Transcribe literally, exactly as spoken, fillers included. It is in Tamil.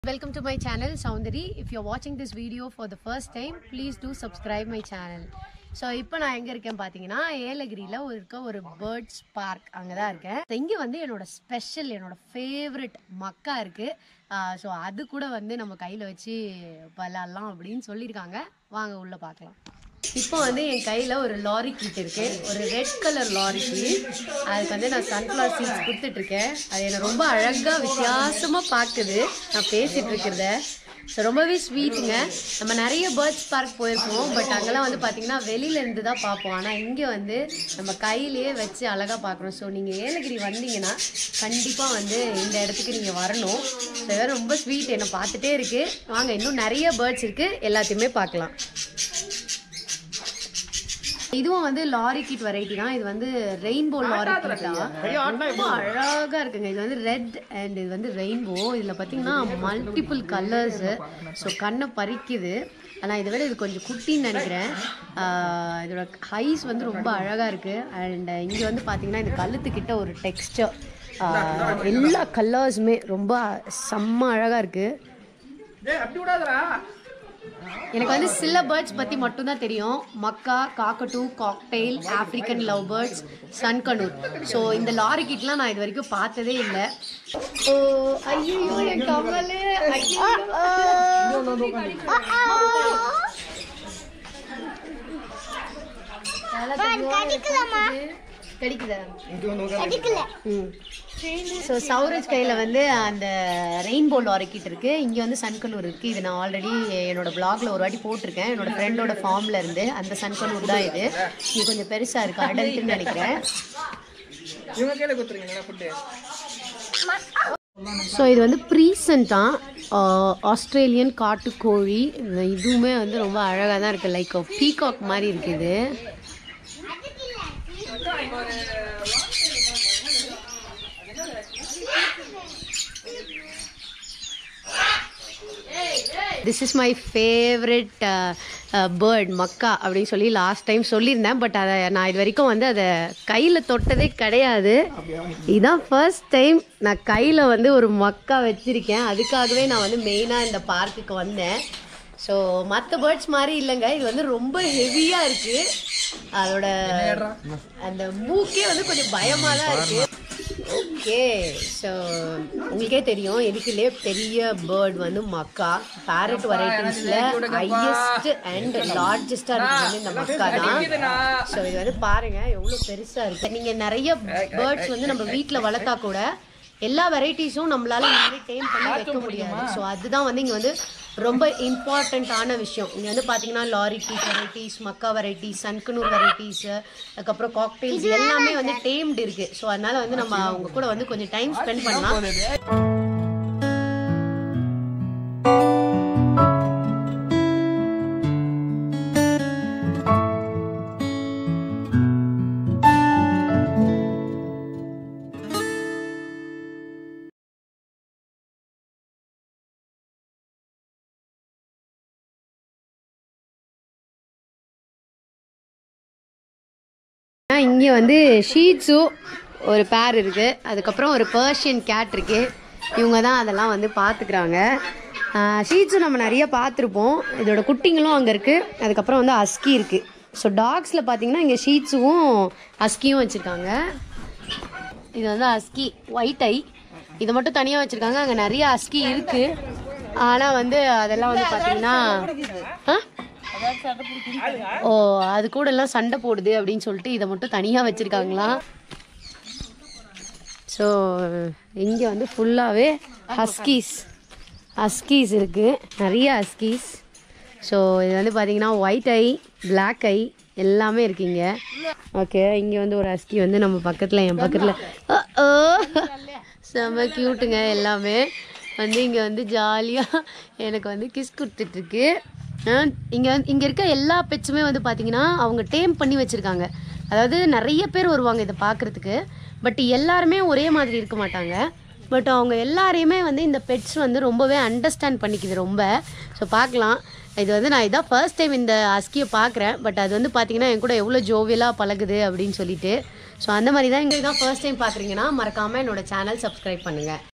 Welcome to my channel Soundari. If you're watching this video for the first time, please do subscribe my channel. So இப்போ நான் எங்க இருக்கேன் பாத்தீங்கன்னா ஏலகிரில இருக்க ஒரு பேர்ட்ஸ் பார்க் அங்க தான் இருக்கேன். இங்க வந்து என்னோட ஸ்பெஷல் என்னோட ஃபேவரட் மக்கா இருக்கு. சோ அது கூட வந்து நம்ம கையில வச்சு விளையாடலாம் அப்படினு சொல்லிருக்காங்க. வாங்க உள்ள பார்க்கலாம். இப்போ வந்து என் கையில ஒரு லாரி கிட் இருக்கு. ஒரு ரெட் கலர் லாரி கிட். அதுக்கு வந்து நான் சன்ஃப்ளவர் சீட்ஸ் கொடுத்துட்டு இருக்கேன். அது என்ன ரொம்ப அழகா வித்தியாசமா பாக்குது. நான் பேசிட்டு இருக்கிறத ஸோ ரொம்பவே ஸ்வீட்டுங்க. நம்ம நிறைய பேர்ட்ஸ் பார்க் போயிருப்போம். பட் அங்கெல்லாம் வந்து பார்த்தீங்கன்னா வெளியில இருந்து தான் பார்ப்போம். ஆனால் இங்கே வந்து நம்ம கையிலேயே வச்சு அழகாக பார்க்குறோம். ஸோ நீங்கள் ஏலகிரி வந்தீங்கன்னா கண்டிப்பாக வந்து இந்த இடத்துக்கு நீங்கள் வரணும். ஸோ இதெல்லாம் ரொம்ப ஸ்வீட் என்னை பார்த்துட்டே இருக்கு. வாங்க இன்னும் நிறைய பேர்ட்ஸ் இருக்கு, எல்லாத்தையுமே பார்க்கலாம். இதுவும் வந்து லாரி கிட் வெரைட்டி தான். இது வந்து ரெயின்போ லாரி கிட் தான். ரொம்ப அழகா இருக்குங்க. இது வந்து ரெட் அண்ட் இது வந்து ரெயின்போ. இதுல பாத்தீங்கன்னா மல்டிபிள் கலர்ஸ். ஸோ கண்ணை பறிக்குது. ஆனால் இதை விட இது கொஞ்சம் குட்டின்னு நினைக்கிறேன். இதோட ஹைஸ் வந்து ரொம்ப அழகா இருக்கு. அண்ட் இங்க வந்து பாத்தீங்கன்னா இந்த கழுத்துக்கிட்ட ஒரு டெக்ஸ்டர், எல்லா கலர்ஸுமே ரொம்ப செம்ம அழகா இருக்கு. எனக்கு வந்து சில பேர்ட்ஸ் பற்றி மட்டும்தான் தெரியும். Macaw, cockatoo, cockatiel, African love birds, sun conure. So இந்த லாரி கிட்லாம் நான் இது வரைக்கும் பார்த்ததே இல்லை. ஓ ஐயோ என் கமலு கடிக்குதா? ஸோ சௌரஜ் கையில் வந்து அந்த ரெயின்போ லாரி கிட் இருக்குது. இங்கே வந்து சன்கனூர் இருக்குது. இது நான் ஆல்ரெடி என்னோடய பிளாகில் ஒரு வாட்டி போட்டிருக்கேன். என்னோடய ஃப்ரெண்டோட ஃபார்மில் இருந்து அந்த சன்கனூர் தான் இது. இது கொஞ்சம் பெருசாக இருக்குது, அடல்ட்டுன்னு நினைக்கிறேன். ஸோ இது வந்து ப்ரீசெண்டாக ஆஸ்திரேலியன் காட்டுக்கோழி. இதுவுமே வந்து ரொம்ப அழகாக தான் இருக்குது. லைக் பீகாக் மாதிரி இருக்குது. This is my favourite bird macaw அப்படின்னு சொல்லி லாஸ்ட் டைம் சொல்லியிருந்தேன். பட் அதை நான் இது வரைக்கும் வந்து அதை கையில் தொட்டதே கிடையாது. இதுதான் ஃபர்ஸ்ட் டைம் நான் கையில் வந்து ஒரு மக்கா வச்சுருக்கேன். அதுக்காகவே நான் வந்து மெயினாக இந்த பார்க்குக்கு வந்தேன். ஸோ மற்ற பேர்ட்ஸ் மாதிரி இல்லைங்க, இது வந்து ரொம்ப ஹெவியாக இருக்குது. அதோட அந்த மூக்கே வந்து கொஞ்சம் பயமாக தான் இருக்குது. ஓகே, ஸோ உங்களுக்கே தெரியும் எதுக்குள்ளே பெரிய பேர்ட் வந்து மக்கா. பேரட் வெரைட்டிஸில் ஹையஸ்ட் அண்ட் லார்ஜஸ்டாக இருக்குது வந்து இந்த மக்கா தான். ஸோ இது வந்து பாருங்கள் எவ்வளோ பெருசாக இருக்குது. நீங்கள் நிறைய பேர்ட்ஸ் வந்து நம்ம வீட்டில் வளர்த்தா கூட எல்லா வெரைட்டிஸும் நம்மளால இந்த மாதிரி டேம் பண்ணி வைக்க முடியாது. ஸோ அதுதான் வந்து இங்கே வந்து ரொம்ப இம்பார்ட்டண்ட்டான விஷயம். இங்கே வந்து பார்த்தீங்கன்னா lorikeet varieties, macaw varieties, sun conure varieties, அதுக்கப்புறம் காக்டெயில்ஸ் எல்லாமே வந்து டேம்டு இருக்குது. ஸோ அதனால வந்து நம்ம அவங்க கூட வந்து கொஞ்சம் டைம் ஸ்பெண்ட் பண்ணலாம். இங்கே வந்து ஷீட்ஸு ஒரு பேர் இருக்குது. அதுக்கப்புறம் ஒரு பர்ஷியன் கேட் இருக்குது. இவங்க தான் அதெல்லாம் வந்து பார்த்துக்கிறாங்க. ஷீட்ஸும் நம்ம நிறைய பார்த்துருப்போம். இதோட குட்டிங்களும் அங்கே இருக்குது. அதுக்கப்புறம் வந்து அஸ்கி இருக்குது. ஸோ டாக்ஸில் பார்த்தீங்கன்னா இங்கே ஷீட்ஸும் அஸ்கியும் வச்சுருக்காங்க. இது வந்து அஸ்கி ஒயிட் ஐ. இதை மட்டும் தனியாக வச்சுருக்காங்க. அங்கே நிறைய அஸ்கி இருக்குது. ஆனால் வந்து அதெல்லாம் வந்து பார்த்தீங்கன்னா ஆ ஓ அது கூட எல்லாம் சண்டை போடுது அப்படின்னு சொல்லிட்டு இதை மட்டும் தனியாக வச்சுருக்காங்களாம். ஸோ இங்கே வந்து ஃபுல்லாகவே ஹஸ்கீஸ் ஹஸ்கீஸ் இருக்குது, நிறைய ஹஸ்கீஸ். ஸோ இது வந்து பார்த்தீங்கன்னா ஒயிட் ஐ, பிளாக் ஐ எல்லாமே இருக்குங்க. ஓகே, இங்கே வந்து ஒரு ஹஸ்கி வந்து நம்ம பக்கத்தில் என் பக்கத்தில் செம்ம க்யூட்டுங்க. எல்லாமே வந்து இங்கே வந்து ஜாலியாக எனக்கு வந்து கிஸ் கொடுத்துட்ருக்கு. இங்கே வந்து இங்கே இருக்க எல்லா பெட்ஸுமே வந்து பார்த்தீங்கன்னா அவங்க டேம் பண்ணி வச்சுருக்காங்க. அதாவது நிறைய பேர் வருவாங்க இதை பார்க்குறதுக்கு. பட் எல்லாருமே ஒரே மாதிரி இருக்க மாட்டாங்க. பட் அவங்க எல்லாரையுமே வந்து இந்த பெட்ஸ் வந்து ரொம்பவே அண்டர்ஸ்டாண்ட் பண்ணிக்குது ரொம்ப. ஸோ பார்க்கலாம். இது வந்து நான் இதான் ஃபர்ஸ்ட் டைம் இந்த அஸ்கியை பார்க்குறேன். பட் அது வந்து பார்த்தீங்கன்னா என் கூட எவ்வளோ ஜோவியலாக பழகுது அப்படின்னு சொல்லிட்டு. ஸோ அந்த மாதிரி தான் இங்கே தான் ஃபர்ஸ்ட் டைம் பார்க்குறீங்கன்னா மறக்காமல் என்னோட சேனல் சப்ஸ்கிரைப் பண்ணுங்கள்.